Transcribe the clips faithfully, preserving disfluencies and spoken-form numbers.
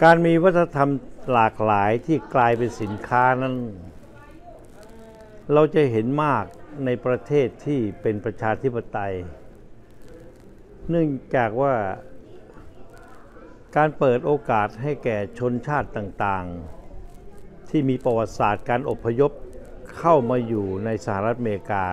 การมีวัฒนธรรมหลากหลายที่กลายเป็นสินค้านั้นเราจะเห็นมากในประเทศที่เป็นประชาธิปไตยเนื่องจากว่าการเปิดโอกาสให้แก่ชนชาติต่างๆที่มีประวัติศาสตร์การอพยพเข้ามาอยู่ในสหรัฐอเมริกา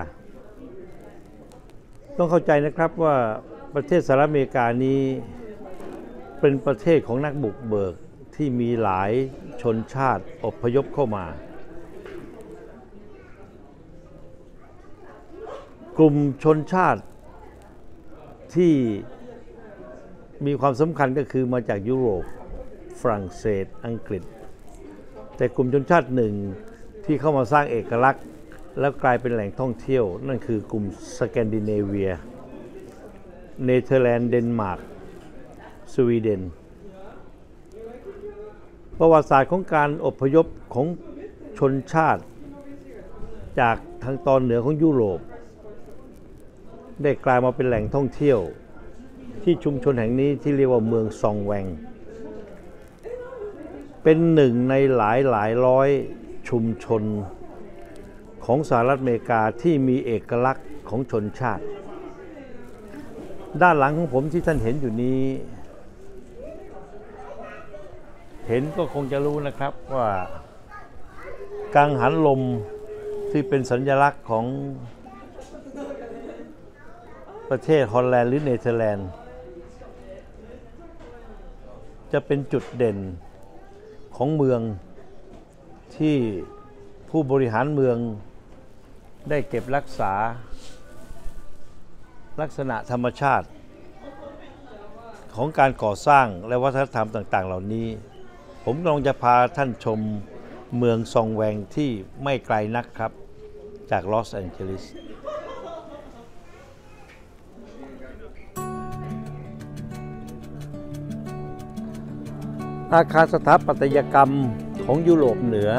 ต้องเข้าใจนะครับว่าประเทศสหรัฐอเมริกานี้เป็นประเทศของนักบุกเบิกที่มีหลายชนชาติอพยพเข้ามากลุ่มชนชาติที่มีความสำคัญก็คือมาจากยุโรปฝรั่งเศสอังกฤษแต่กลุ่มชนชาติหนึ่งที่เข้ามาสร้างเอกลักษณ์แล้วกลายเป็นแหล่งท่องเที่ยวนั่นคือกลุ่มสแกนดิเนเวียเนเธอร์แลนด์เดนมาร์กสวีเดนประวัติศาสตร์ของการอพยพของชนชาติจากทางตอนเหนือของยุโรปได้กลายมาเป็นแหล่งท่องเที่ยวที่ชุมชนแห่งนี้ที่เรียกว่าเมืองซองแวงเป็นหนึ่งในหลายหลายร้อยชุมชนของสหรัฐอเมริกาที่มีเอกลักษณ์ของชนชาติด้านหลังของผมที่ท่านเห็นอยู่นี้เห็นก็คงจะรู้นะครับว่ากังหันลมที่เป็นสัญลักษณ์ของประเทศฮอลแลนด์หรือเนเธอร์แลนด์จะเป็นจุดเด่นของเมืองที่ผู้บริหารเมืองได้เก็บรักษาลักษณะธรรมชาติของการก่อสร้างและวัฒนธรรมต่างๆเหล่านี้ผมกำลังจะพาท่านชมเมืองซองแวงที่ไม่ไกลนักครับจากลอสแอนเจลิสอาคารสถาปัตยกรรมของยุโรปเหนือ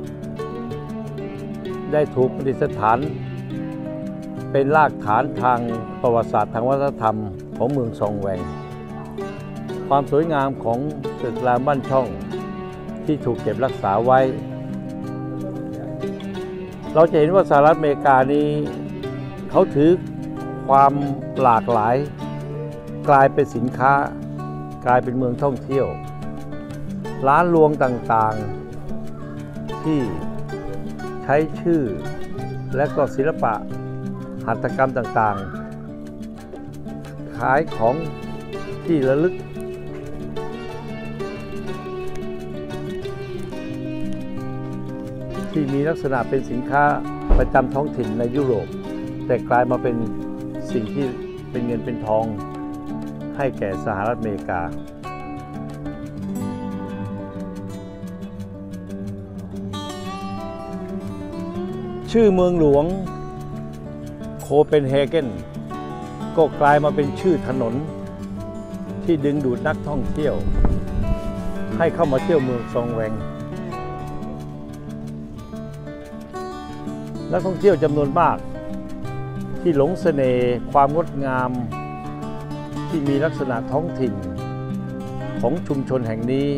ได้ถูกประดิษฐานเป็นรากฐานทางประวัติศาสตร์ทางวัฒนธรรมของเมืองซองแวงความสวยงามของตึกรามบ้านช่องที่ถูกเก็บรักษาไว้เราจะเห็นว่าสหรัฐอเมริกานี้เขาถือความหลากหลายกลายเป็นสินค้ากลายเป็นเมืองท่องเที่ยวร้านรวงต่างๆที่ใช้ชื่อและก็ศิลปะหัตถกรรมต่างๆขายของที่ระลึกที่มีลักษณะเป็นสินค้าประจำท้องถิ่นในยุโรปแต่กลายมาเป็นสิ่งที่เป็นเงินเป็นทองให้แก่สหรัฐอเมริกาชื่อเมืองหลวงโคเปนเฮเกนก็กลายมาเป็นชื่อถนนที่ดึงดูดนักท่องเที่ยวให้เข้ามาเที่ยวเมืองซองแวงนักท่องเที่ยวจำนวนมากที่หลงเสน่ห์ความงดงามที่มีลักษณะท้องถิ่นของชุมชนแห่งนี้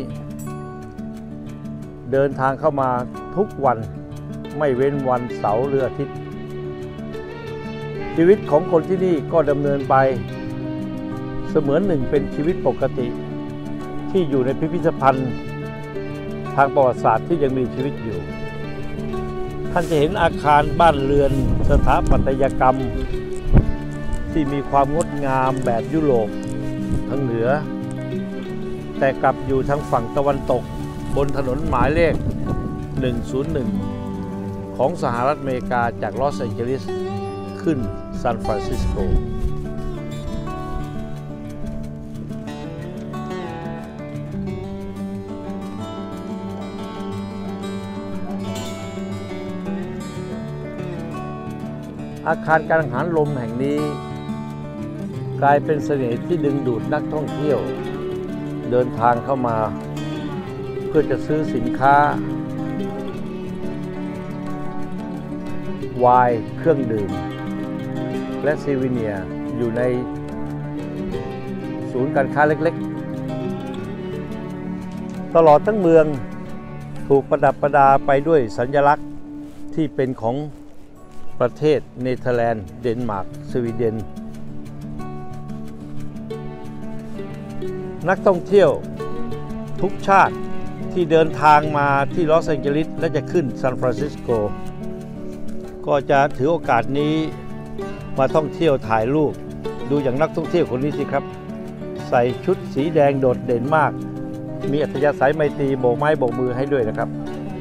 เดินทางเข้ามาทุกวันไม่เว้นวันเสาร์หรืออาทิตย์ชีวิตของคนที่นี่ก็ดำเนินไปเสมือนหนึ่งเป็นชีวิตปกติที่อยู่ในพิพิธภัณฑ์ทางประวัติศาสตร์ที่ยังมีชีวิตอยู่ท่านจะเห็นอาคารบ้านเรือนสถาปัตยกรรมที่มีความงดงามแบบยุโรปทางเหนือแต่กลับอยู่ทางฝั่งตะวันตกบนถนนหมายเลขหนึ่งศูนย์หนึ่งของสหรัฐอเมริกาจากลอสแอนเจลิสขึ้นซานฟรานซิสโกอาคารกังหันลมแห่งนี้กลายเป็นเสน่ห์ที่ดึงดูดนักท่องเที่ยวเดินทางเข้ามาเพื่อจะซื้อสินค้าไวน์เครื่องดื่มและซีวิเนียอยู่ในศูนย์การค้าเล็กๆตลอดทั้งเมืองถูกประดับประดาไปด้วยสัญลักษณ์ที่เป็นของประเทศเนเธอร์แลนด์เดนมาร์กสวีเดนนักท่องเที่ยวทุกชาติที่เดินทางมาที่ลอสแองเจลิสและจะขึ้นซานฟรานซิสโกก็จะถือโอกาสนี้มาท่องเที่ยวถ่ายรูปดูอย่างนักท่องเที่ยวคนนี้สิครับใส่ชุดสีแดงโดดเด่นมากมีอัธยาศัยไมตรีโบกไม้โบกมือให้ด้วยนะครับ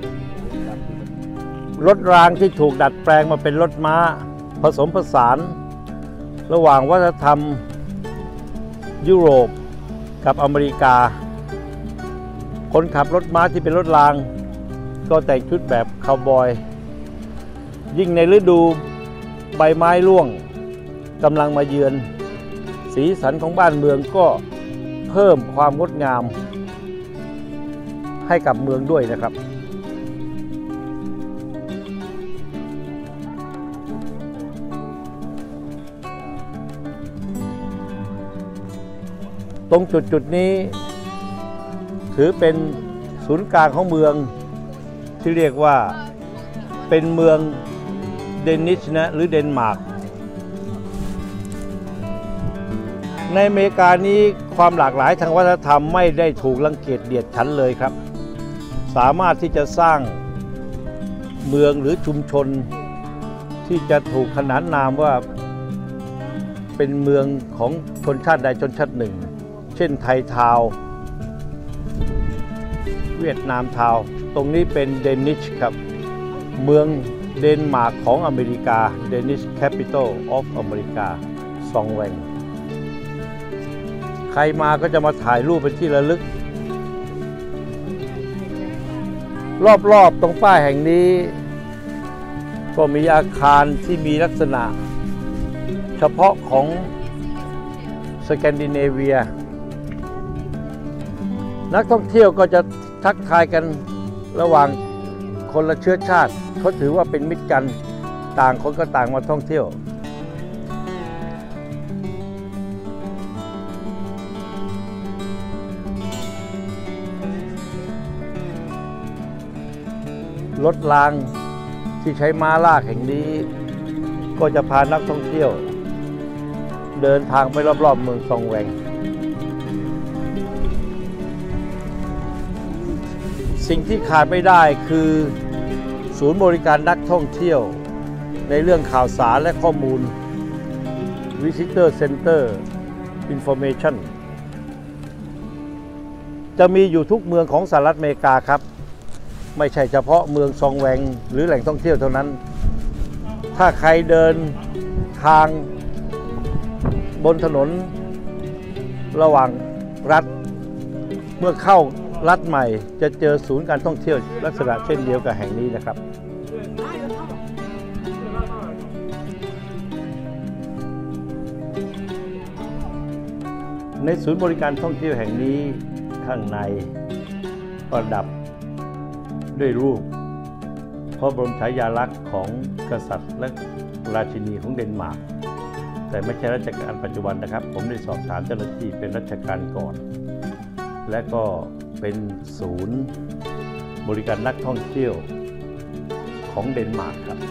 รถรางที่ถูกดัดแปลงมาเป็นรถม้าผสมผสานระหว่างวัฒนธรรมยุโรปกับอเมริกาคนขับรถม้าที่เป็นรถรางก็แต่งชุดแบบคาวบอยยิ่งในฤดูใบไม้ร่วงกำลังมาเยือนสีสันของบ้านเมืองก็เพิ่มความงดงามให้กับเมืองด้วยนะครับตรงจุดจุดนี้ถือเป็นศูนย์กลางของเมืองที่เรียกว่าเป็นเมืองเดนิชนะหรือเดนมาร์กในอเมริกานี้ความหลากหลายทางวัฒนธรรมไม่ได้ถูกรังเกียจเดียดฉันเลยครับสามารถที่จะสร้างเมืองหรือชุมชนที่จะถูกขนานนามว่าเป็นเมืองของชนชาติใดชนชาติหนึ่งเช่นไทยทาวน์เวียดนามทาวน์ตรงนี้เป็นเดนิชครับเมืองเดนมาร์กของอเมริกา Danish Capital of America ซองแวงใครมาก็จะมาถ่ายรูปเป็นที่ระลึกรอบๆตรงป้ายแห่งนี้ก็มีอาคารที่มีลักษณะเฉพาะของสแกนดิเนเวียนักท่องเที่ยวก็จะทักทายกันระหว่างคนละเชื้อชาติเขาถือว่าเป็นมิตรกันต่างคนก็ต่างมาท่องเที่ยวรถรางที่ใช้ม้าลากแห่งนี้ก็จะพานักท่องเที่ยวเดินทางไปรอบๆเมืองซองแวงสิ่งที่ขาดไม่ได้คือศูนย์บริการนักท่องเที่ยวในเรื่องข่าวสารและข้อมูล Visitor Center Information จะมีอยู่ทุกเมืองของสหรัฐอเมริกาครับไม่ใช่เฉพาะเมืองซองแวงหรือแหล่งท่องเที่ยวเท่านั้นถ้าใครเดินทางบนถนนระหว่างรัฐเมื่อเข้ารัฐใหม่จะเจอศูนย์การท่องเที่ยวลักษณะเช่นเดียวกับแห่งนี้นะครับในศูนย์บริการท่องเที่ยวแห่งนี้ข้างในประดับด้วยรูปพระบรมฉายาลักษณ์ของกษัตริย์และราชินีของเดนมาร์กแต่ไม่ใช่รัชกาลปัจจุบันนะครับผมได้สอบถามเจ้าหน้าที่เป็นรัชกาลก่อนและก็เป็นศูนย์บริการนักท่องเที่ยวของเดนมาร์กครับ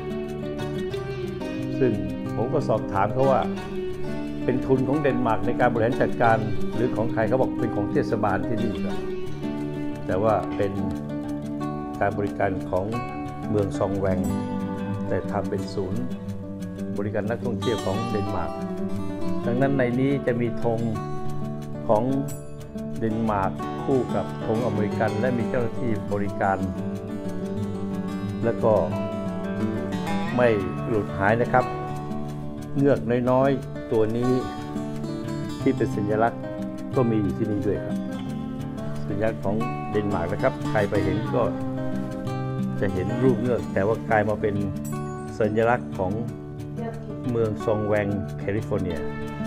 ซึ่งผมก็สอบถามเขาว่าเป็นทุนของเดนมาร์กในการบริหารจัดการหรือของใครเขาบอกเป็นของเทศบาลที่นี่ครับแต่ว่าเป็นการบริการของเมืองซองแวงแต่ทำเป็นศูนย์บริการนักท่องเที่ยวของเดนมาร์กดังนั้นในนี้จะมีธงของเดนมาร์กคู่กับธงอเมริกันและมีเจ้าหน้าที่บริการแล้วก็ไม่หลุดหายนะครับเงือกน้อยๆตัวนี้ที่เป็นสัญลักษณ์ก็มีอยู่ที่นี่ด้วยครับสัญลักษณ์ของเดนมาร์กนะครับใครไปเห็นก็จะเห็นรูปเงือกแต่ว่ากลายมาเป็นสัญลักษณ์ของเมืองซองแวงแคลิฟอร์เนีย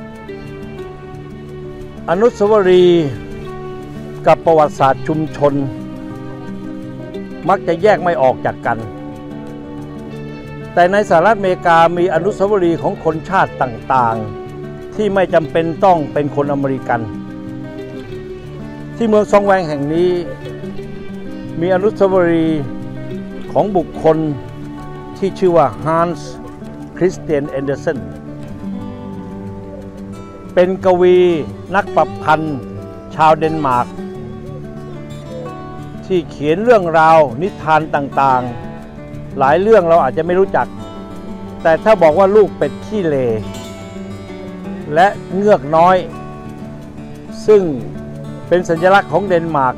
อนุสาวรีย์กับประวัติศาสตร์ชุมชนมักจะแยกไม่ออกจากกันแต่ในสหรัฐอเมริกามีอนุสาวรีย์ของคนชาติต่างๆที่ไม่จำเป็นต้องเป็นคนอเมริกันที่เมืองซองแวงแห่งนี้มีอนุสาวรีย์ของบุคคลที่ชื่อว่าฮันส์คริสเตียนแอนเดอร์สันเป็นกวีนักประพันธ์ชาวเดนมาร์กที่เขียนเรื่องราวนิทานต่างๆหลายเรื่องเราอาจจะไม่รู้จักแต่ถ้าบอกว่าลูกเป็ดขี้เลและเงือกน้อยซึ่งเป็นสัญลักษณ์ของเดนมาร์ก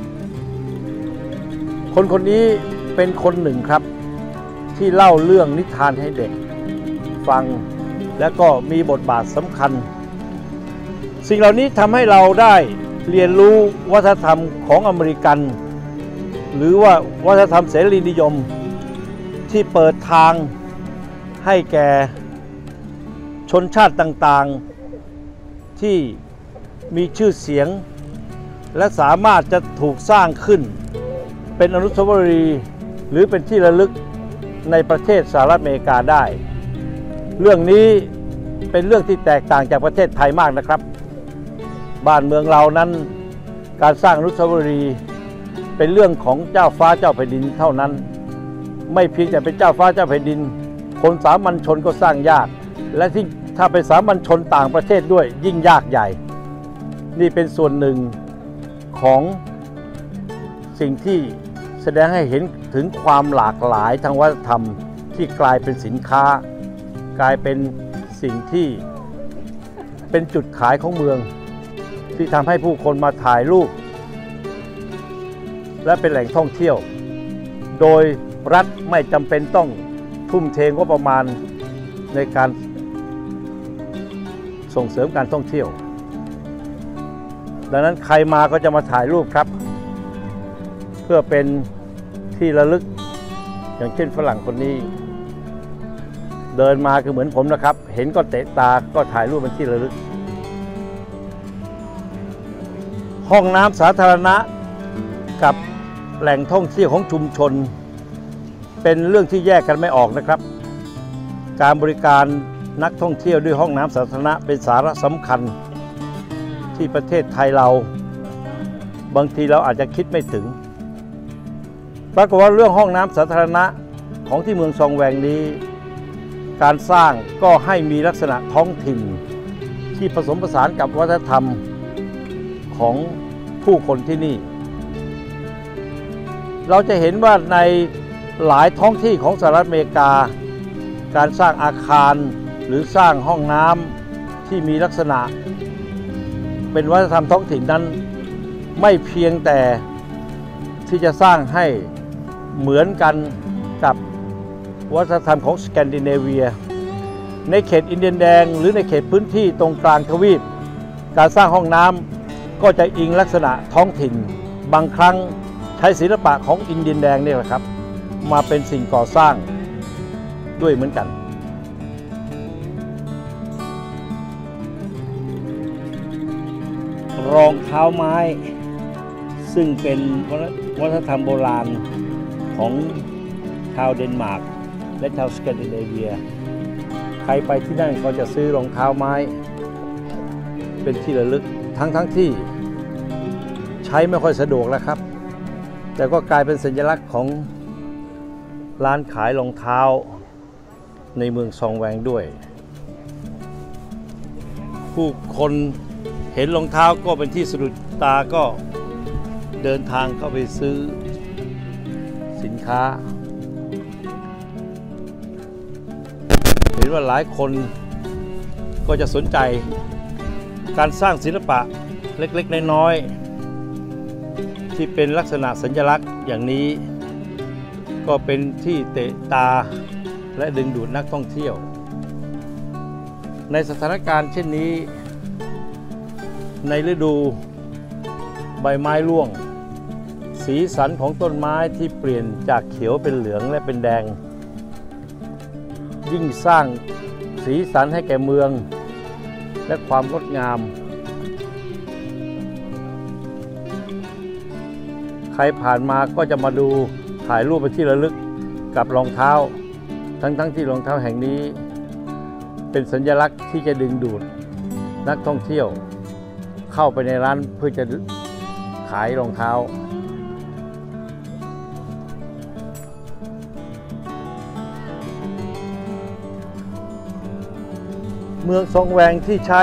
คนคนนี้เป็นคนหนึ่งครับที่เล่าเรื่องนิทานให้เด็กฟังและก็มีบทบาทสำคัญสิ่งเหล่านี้ทำให้เราได้เรียนรู้วัฒนธรรมของอเมริกันหรือว่าวัฒนธรรมเสรีนิยมที่เปิดทางให้แก่ชนชาติต่างๆที่มีชื่อเสียงและสามารถจะถูกสร้างขึ้นเป็นอนุสาวรีย์หรือเป็นที่ระลึกในประเทศสหรัฐอเมริกาได้เรื่องนี้เป็นเรื่องที่แตกต่างจากประเทศไทยมากนะครับบ้านเมืองเรานั้นการสร้างอนุสาวรีย์เป็นเรื่องของเจ้าฟ้าเจ้าแผ่นดินเท่านั้นไม่เพียงแต่เป็นเจ้าฟ้าเจ้าแผ่นดินคนสามัญชนก็สร้างยากและที่ถ้าเป็นสามัญชนต่างประเทศด้วยยิ่งยากใหญ่นี่เป็นส่วนหนึ่งของสิ่งที่แสดงให้เห็นถึงความหลากหลายทางวัฒนธรรมที่กลายเป็นสินค้ากลายเป็นสิ่งที่เป็นจุดขายของเมืองที่ทำให้ผู้คนมาถ่ายรูปและเป็นแหล่งท่องเที่ยวโดยรัฐไม่จำเป็นต้องทุ่มเทงบประมาณในการส่งเสริมการท่องเที่ยวดังนั้นใครมาก็จะมาถ่ายรูปครับเพื่อเป็นที่ระลึกอย่างเช่นฝรั่งคนนี้เดินมาคือเหมือนผมนะครับเห็นก็เตะตาก็ถ่ายรูปเป็นที่ระลึกห้องน้ำสาธารณะกับแหล่งท่องเที่ยวของชุมชนเป็นเรื่องที่แยกกันไม่ออกนะครับการบริการนักท่องเที่ยวด้วยห้องน้ำสาธารณะเป็นสาระสำคัญที่ประเทศไทยเราบางทีเราอาจจะคิดไม่ถึงปรากฏว่าเรื่องห้องน้ำสาธารณะของที่เมืองซองแวงนี้การสร้างก็ให้มีลักษณะท้องถิ่นที่ผสมผสานกับวัฒนธรรมของผู้คนที่นี่เราจะเห็นว่าในหลายท้องที่ของสหรัฐอเมริกาการสร้างอาคารหรือสร้างห้องน้ำที่มีลักษณะเป็นวัฒนธรรมท้องถิ่นนั้นไม่เพียงแต่ที่จะสร้างให้เหมือนกันกับวัฒนธรรมของสแกนดิเนเวียในเขตอินเดียนแดงหรือในเขตพื้นที่ตรงกลางทวีปการสร้างห้องน้ำก็จะอิงลักษณะท้องถิ่นบางครั้งใช้ศิลปะของอินเดียนแดงนี่แหละครับมาเป็นสิ่งก่อสร้างด้วยเหมือนกันรองเท้าไม้ซึ่งเป็นวัฒนธรรมโบราณของชาวเดนมาร์กและชาวสแกนดิเนเวียใครไปที่นั่นก็จะซื้อรองเท้าไม้เป็นที่ระลึกทั้งทั้งที่ใช้ไม่ค่อยสะดวกแล้วครับแต่ก็กลายเป็นสัญลักษณ์ของร้านขายรองเท้าในเมืองซองแวงด้วยผู้คนเห็นรองเท้าก็เป็นที่สะดุดตาก็เดินทางเข้าไปซื้อสินค้าเห็นว่าหลายคนก็จะสนใจการสร้างศิลปะเล็กๆน้อยๆที่เป็นลักษณะสัญลักษณ์อย่างนี้ก็เป็นที่เตะตาและดึงดูดนักท่องเที่ยวในสถานการณ์เช่นนี้ในฤดูใบไม้ร่วงสีสันของต้นไม้ที่เปลี่ยนจากเขียวเป็นเหลืองและเป็นแดงยิ่งสร้างสีสันให้แก่เมืองและความงดงามใครผ่านมาก็จะมาดูถ่ายรูปเป็นที่ระลึกกับรองเท้าทั้งๆ ท, ที่รองเท้าแห่งนี้เป็นสัญลักษณ์ที่จะดึงดูดนักท่องเที่ยวเข้าไปในร้านเพื่อจะขายรองเท้าเมืองซองแวงที่ใช้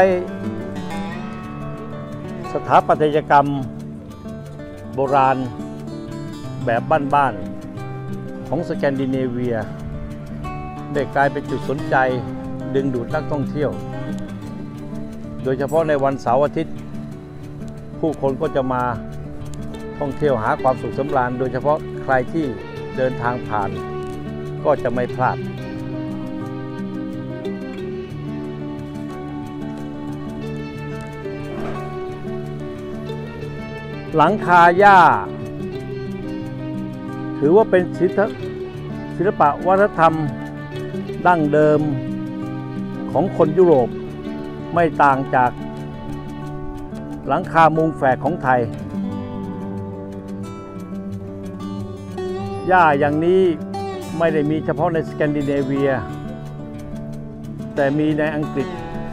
สถาปัตยกรรมโบราณแบบบ้านๆของสแกนดิเนเวียได้กลายเป็นจุดสนใจดึงดูดนักท่องเที่ยวโดยเฉพาะในวันเสาร์อาทิตย์ผู้คนก็จะมาท่องเที่ยวหาความสุขสำราญโดยเฉพาะใครที่เดินทางผ่านก็จะไม่พลาดหลังคาหญ้าถือว่าเป็นศิลปะวัฒนธรรมดั้งเดิมของคนยุโรปไม่ต่างจากหลังคามุงแฝกของไทยหญ้าอย่างนี้ไม่ได้มีเฉพาะในสแกนดิเนเวียแต่มีในอังกฤษ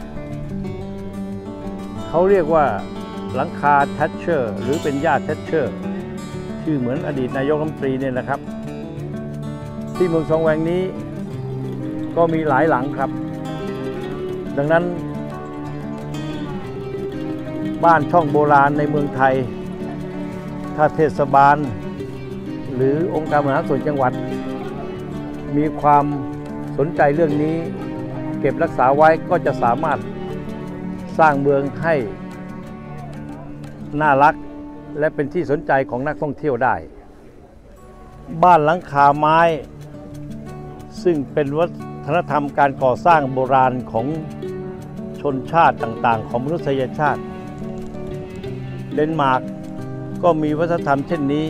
เขาเรียกว่าหลังคาแทชเชอร์หรือเป็นหญ้าแทชเชอร์ชื่อเหมือนอดีตนายกรัฐมนตรีเนี่ยนะครับที่เมืองซองแวงนี้ก็มีหลายหลังครับดังนั้นบ้านช่องโบราณในเมืองไทยถ้าเทศบาลหรือองค์การบริหารส่วนจังหวัดมีความสนใจเรื่องนี้เก็บรักษาไว้ก็จะสามารถสร้างเมืองให้น่ารักและเป็นที่สนใจของนักท่องเที่ยวได้บ้านหลังคาไม้ซึ่งเป็นวัฒนธรรมการก่อสร้างโบราณของชนชาติต่างๆของมนุษยชาติเดนมาร์กก็มีวัฒนธรรมเช่นนี้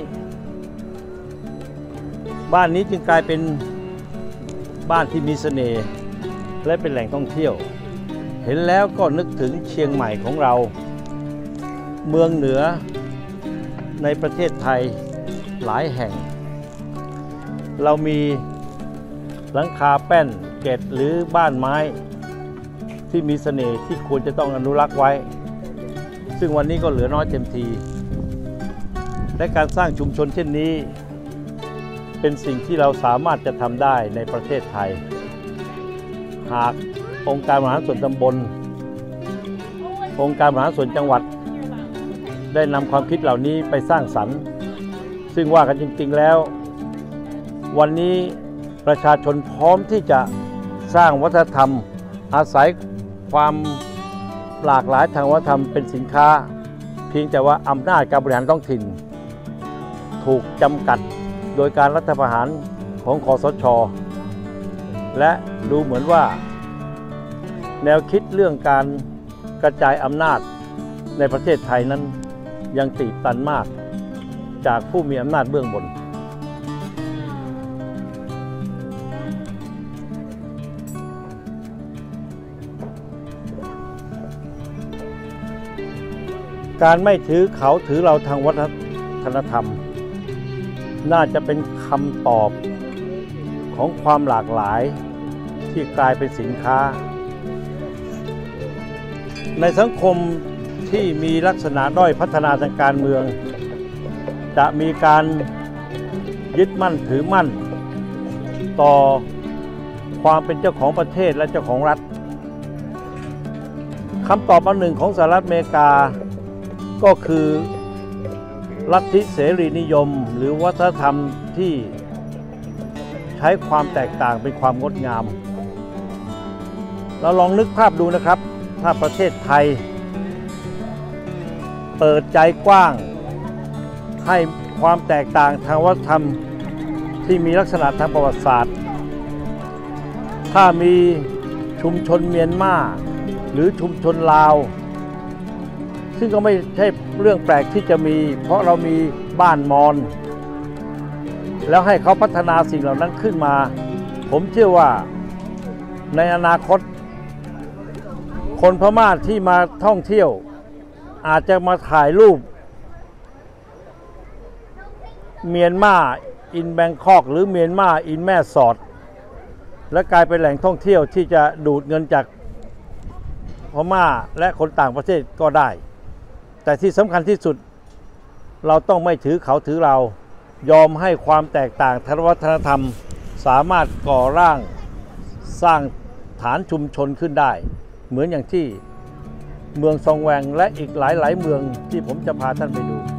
บ้านนี้จึงกลายเป็นบ้านที่มีเสน่ห์และเป็นแหล่งท่องเที่ยวเห็นแล้วก็นึกถึงเชียงใหม่ของเราเมืองเหนือในประเทศไทยหลายแห่งเรามีหลังคาแป้นเกศหรือบ้านไม้ที่มีเสน่ห์ที่ควรจะต้องอนุรักษ์ไว้ซึ่งวันนี้ก็เหลือน้อยเต็มทีและการสร้างชุมชนเช่นนี้เป็นสิ่งที่เราสามารถจะทำได้ในประเทศไทยหากองค์การบริหารส่วนตำบลองค์การบริหารส่วนจังหวัดได้นำความคิดเหล่านี้ไปสร้างสรรค์ซึ่งว่ากันจริงๆแล้ววันนี้ประชาชนพร้อมที่จะสร้างวัฒนธรรมอาศัยความหลากหลายทางวัฒนธรรมเป็นสินค้าเพียงแต่ว่าอำนาจการบริหารท้องถิ่นถูกจำกัดโดยการรัฐประหารของคสช.และดูเหมือนว่าแนวคิดเรื่องการกระจายอำนาจในประเทศไทยนั้นยังตีบตันมากจากผู้มีอำนาจเบื้องบนการไม่ถือเขาถือเราทางวัฒนธรรมน่าจะเป็นคำตอบของความหลากหลายที่กลายเป็นสินค้าในสังคมที่มีลักษณะด้อยพัฒนาทางการเมืองจะมีการยึดมั่นถือมั่นต่อความเป็นเจ้าของประเทศและเจ้าของรัฐคำตอบอันหนึ่งของสหรัฐอเมริกาก็คือลัทธิเสรีนิยมหรือวัฒนธรรมที่ใช้ความแตกต่างเป็นความงดงามเราลองนึกภาพดูนะครับถ้าประเทศไทยเปิดใจกว้างให้ความแตกต่างทางวัฒนธรรมที่มีลักษณะทางประวัติศาสตร์ถ้ามีชุมชนเมียนมาหรือชุมชนลาวซึ่งก็ไม่ใช่เรื่องแปลกที่จะมีเพราะเรามีบ้านมอญแล้วให้เขาพัฒนาสิ่งเหล่านั้นขึ้นมาผมเชื่อว่าในอนาคตคนพม่าที่มาท่องเที่ยวอาจจะมาถ่ายรูปเมียนมาอินแบงคอกหรือเมียนมาอินแม่สอดและกลายเป็นแหล่งท่องเที่ยวที่จะดูดเงินจากพม่าและคนต่างประเทศก็ได้แต่ที่สำคัญที่สุดเราต้องไม่ถือเขาถือเรายอมให้ความแตกต่างทางวัฒนธรรมสามารถก่อร่างสร้างฐานชุมชนขึ้นได้เหมือนอย่างที่เมืองซองแวงและอีกหลายๆเมืองที่ผมจะพาท่านไปดู